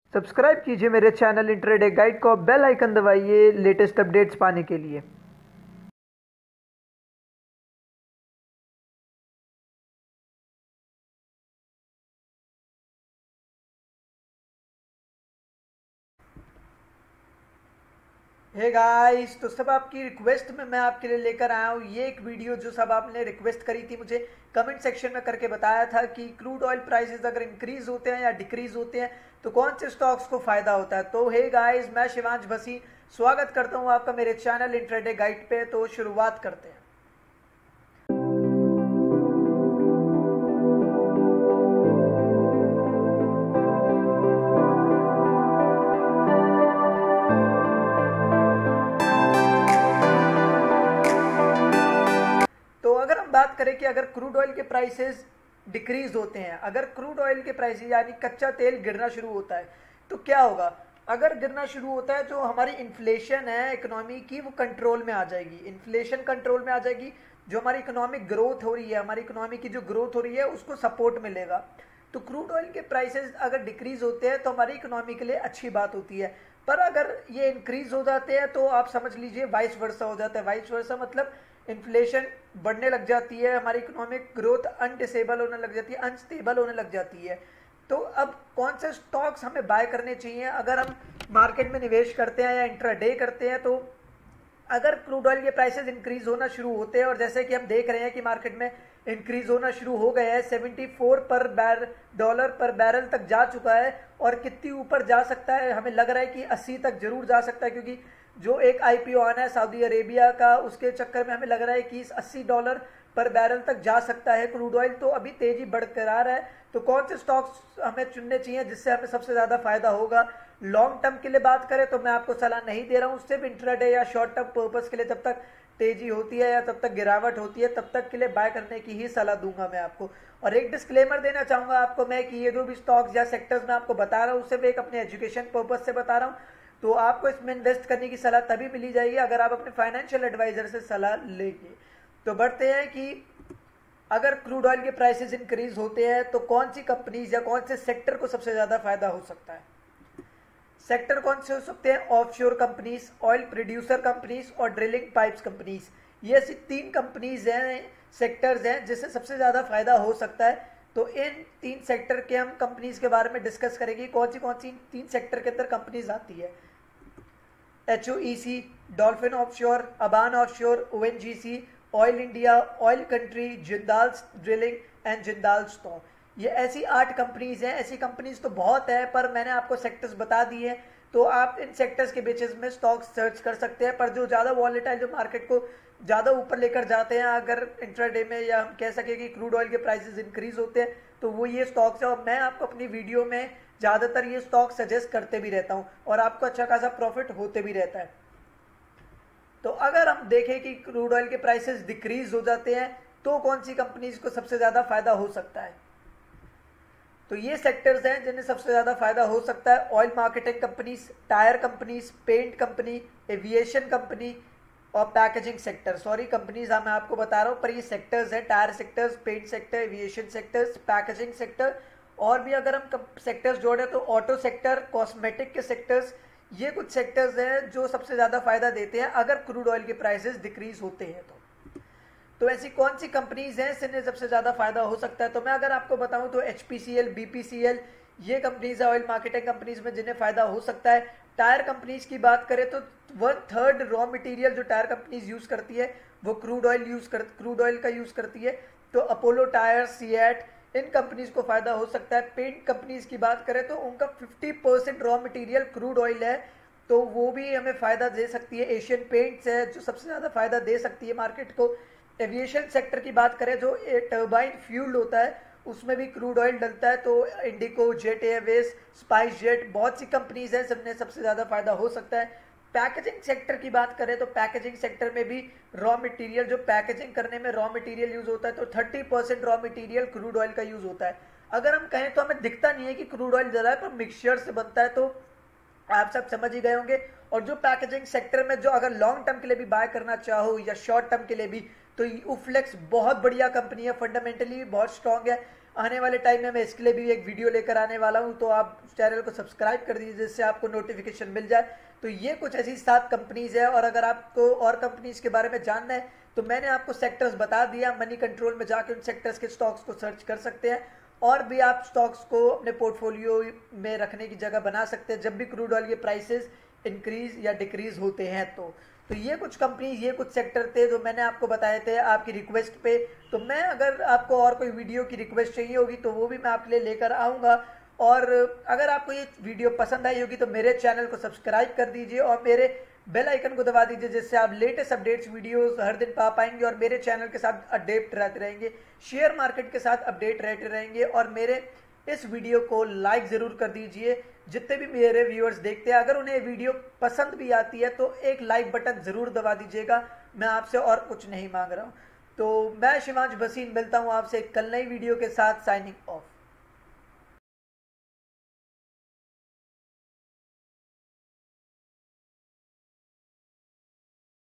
Subscribe कीजिए मेरे channel intraday guide को, बेल आइकन दबाइए लेटेस्ट अपडेट्स पाने के लिए। हे गाइस, तो सब आपकी रिक्वेस्ट में मैं आपके लिए लेकर आया हूँ ये एक वीडियो जो सब आपने रिक्वेस्ट करी थी, मुझे कमेंट सेक्शन में करके बताया था कि क्रूड ऑयल प्राइसेस अगर इंक्रीज होते हैं या डिक्रीज होते हैं तो कौन से स्टॉक्स को फायदा होता है। तो हे गाइस, मैं शिवांश भसीन स्वागत करता हूँ आपका मेरे चैनल इंट्राडे गाइड पे। तो शुरुआत करते हैं। बात करें कि अगर क्रूड ऑयल के प्राइसेस डिक्रीज होते हैं, अगर क्रूड ऑयल के प्राइसेस यानी कच्चा तेल गिरना शुरू होता है तो क्या होगा। अगर गिरना शुरू होता है तो हमारी इन्फ्लेशन है इकोनॉमी की, वो कंट्रोल में आ जाएगी। इन्फ्लेशन कंट्रोल में आ जाएगी, जो हमारी इकोनॉमिक ग्रोथ हो रही है, हमारी इकोनॉमी की जो ग्रोथ हो रही है उसको सपोर्ट मिलेगा। तो क्रूड ऑयल के प्राइसेस अगर डिक्रीज होते हैं तो हमारी इकोनॉमी के लिए अच्छी बात होती है। पर अगर ये इंक्रीज हो जाते हैं तो आप समझ लीजिए वाइस वर्सा हो जाता है। वाइस वर्सा मतलब इन्फ्लेशन बढ़ने लग जाती है, हमारी इकोनॉमिक ग्रोथ अनडिसेबल होने लग जाती है, अनस्टेबल होने लग जाती है। तो अब कौन से स्टॉक्स हमें बाय करने चाहिए अगर हम मार्केट में निवेश करते हैं या इंट्राडे करते हैं। तो अगर क्रूड ऑयल के प्राइसेस इंक्रीज होना शुरू होते हैं, और जैसे कि हम देख रहे हैं कि मार्केट में इंक्रीज होना शुरू हो गया है, 74 डॉलर पर बैरल तक जा चुका है, और कितनी ऊपर जा सकता है हमें लग रहा है कि 80 तक जरूर जा सकता है, क्योंकि जो एक आईपीओ आना है सऊदी अरेबिया का, उसके चक्कर में हमें लग रहा है कि $80 पर बैरल तक जा सकता है क्रूड ऑयल। तो अभी तेजी बरकरार है। तो कौन से स्टॉक्स हमें चुनने चाहिए जिससे हमें सबसे ज्यादा फायदा होगा। लॉन्ग टर्म के लिए बात करें तो मैं आपको सलाह नहीं दे रहा हूं, सिर्फ इंट्राडे या शॉर्ट टर्म पर्पस के लिए जब तक तेजी होती है या तब तक गिरावट होती है तब तक के लिए बाय करने की ही सलाह दूंगा मैं आपको। और एक डिस्क्लेमर देना चाहूंगा आपको मैं कि ये जो भी स्टॉक्स या सेक्टर्स मैं आपको बता रहा हूँ सिर्फ एक अपने एजुकेशन पर्पस से बता रहा हूँ। तो आपको इसमें इन्वेस्ट करने की सलाह तभी मिली जाएगी अगर आप अपने फाइनेंशियल एडवाइजर से सलाह लेंगे। तो बढ़ते हैं कि अगर क्रूड ऑयल के प्राइसेस इंक्रीज होते हैं तो कौन सी कंपनीज या कौन से सेक्टर को सबसे ज्यादा फायदा हो सकता है। सेक्टर कौन से हो सकते हैं। Offshore companies, oil producer companies और ड्रिलिंग पाइप्स कंपनीज। ये ऐसी 3 कंपनीज हैं, सेक्टर्स हैं जिससे सबसे ज्यादा फायदा हो सकता है। तो इन 3 सेक्टर के हम कंपनीज के बारे में डिस्कस करेंगे, कौन सी 3 सेक्टर के अंदर कंपनीज आती है। HOEC, Dolphin Offshore, Aban Offshore, ONGC, Oil India, Oil Country, Jindal Drilling and Jindal Stone. ये ऐसी 8 कंपनीज हैं। ऐसी कंपनीज तो बहुत है पर मैंने आपको सेक्टर्स बता दिए हैं, तो आप इन सेक्टर्स के बेसिस में स्टॉक सर्च कर सकते हैं। पर जो ज़्यादा वॉलेटाइल, जो मार्केट को ज़्यादा ऊपर लेकर जाते हैं अगर इंट्राडे में, या हम कह सकें कि क्रूड ऑयल के प्राइसेस इंक्रीज होते हैं, तो वो ये स्टॉक्स है। और मैं आपको अपनी वीडियो में ज़्यादातर ये स्टॉक सजेस्ट करते भी रहता हूँ और आपको अच्छा खासा प्रॉफिट होते भी रहता है। तो अगर हम देखें कि क्रूड ऑयल के प्राइसेस डिक्रीज हो जाते हैं तो कौन सी कंपनीज को सबसे ज़्यादा फायदा हो सकता है। तो ये सेक्टर्स हैं जिन्हें सबसे ज़्यादा फायदा हो सकता है। Oil marketing companies, tyre companies, paint company, aviation company और पैकेजिंग सेक्टर। सॉरी, कंपनीज मैं आपको बता रहा हूँ पर ये सेक्टर्स हैं। Tyre sectors, paint sector, aviation sectors, packaging sector, और भी अगर हम सेक्टर्स जोड़े तो ऑटो सेक्टर, कॉस्मेटिक के सेक्टर्स। ये कुछ सेक्टर्स हैं जो सबसे ज़्यादा फायदा देते हैं अगर क्रूड ऑयल के प्राइसेस डिक्रीज होते हैं। तो ऐसी कौन सी कंपनीज हैं जिन्हें सबसे ज़्यादा फायदा हो सकता है। तो मैं अगर आपको बताऊं तो HPCL, BPCL ये कंपनीज है ऑयल मार्केटिंग कंपनीज में जिन्हें फायदा हो सकता है। टायर कंपनीज की बात करें तो 1/3 रॉ मटेरियल जो टायर कंपनीज यूज करती है वो क्रूड ऑयल का यूज करती है। तो अपोलो टायर, सिएट, इन कंपनीज को फायदा हो सकता है। पेंट कंपनीज की बात करें तो उनका 50% रॉ मटेरियल क्रूड ऑयल है, तो वो भी हमें फायदा दे सकती है। एशियन पेंट्स है जो सबसे ज़्यादा फायदा दे सकती है मार्केट को। एविएशन सेक्टर की बात करें, जो टर्बाइन फ्यूल्ड होता है उसमें भी क्रूड ऑयल डलता है, तो IndiGo, Jet Airways, SpiceJet, बहुत सी कंपनीज हैं जिनमें सबसे ज़्यादा फायदा हो सकता है। पैकेजिंग सेक्टर की बात करें तो पैकेजिंग सेक्टर में भी रॉ मटेरियल, जो पैकेजिंग करने में रॉ मटेरियल यूज होता है, तो 30% रॉ मटेरियल क्रूड ऑयल का यूज होता है। अगर हम कहें तो हमें दिखता नहीं है कि क्रूड ऑयल जला है, पर मिक्सचर से बनता है, तो आप सब समझ ही गए होंगे। और जो पैकेजिंग सेक्टर में जो अगर लॉन्ग टर्म के लिए भी बाय करना चाहो या शॉर्ट टर्म के लिए भी, तो UFFSHORE बहुत बढ़िया कंपनी है, फंडामेंटली भी बहुत स्ट्रांग है। आने वाले टाइम में मैं इसके लिए भी एक वीडियो लेकर आने वाला हूँ, तो आप चैनल को सब्सक्राइब कर दीजिए जिससे आपको नोटिफिकेशन मिल जाए। तो ये कुछ ऐसी 7 कंपनीज है, और अगर आपको और कंपनीज के बारे में जानना है तो मैंने आपको सेक्टर्स बता दिया। मनी कंट्रोल में जाकर उन सेक्टर्स के स्टॉक्स को सर्च कर सकते हैं, और भी आप स्टॉक्स को अपने पोर्टफोलियो में रखने की जगह बना सकते हैं जब भी क्रूड ऑयल के प्राइसेस इंक्रीज या डिक्रीज होते हैं। तो ये कुछ कंपनी, ये कुछ सेक्टर थे जो मैंने आपको बताए थे आपकी रिक्वेस्ट पे। तो मैं, अगर आपको और कोई वीडियो की रिक्वेस्ट चाहिए होगी तो वो भी मैं आपके लिए लेकर आऊँगा। और अगर आपको ये वीडियो पसंद आई होगी तो मेरे चैनल को सब्सक्राइब कर दीजिए और मेरे बेल आइकन को दबा दीजिए, जिससे आप लेटेस्ट अपडेट्स वीडियोस हर दिन पा पाएंगे और मेरे चैनल के साथ अपडेट रहते रहेंगे, शेयर मार्केट के साथ अपडेट रहते रहेंगे। और मेरे इस वीडियो को लाइक ज़रूर कर दीजिए जितने भी मेरे व्यूअर्स देखते हैं। अगर उन्हें वीडियो पसंद भी आती है तो एक लाइक बटन ज़रूर दबा दीजिएगा, मैं आपसे और कुछ नहीं मांग रहा हूँ। तो मैं शिवांश भसीन मिलता हूँ आपसे कल नई वीडियो के साथ। Signing of.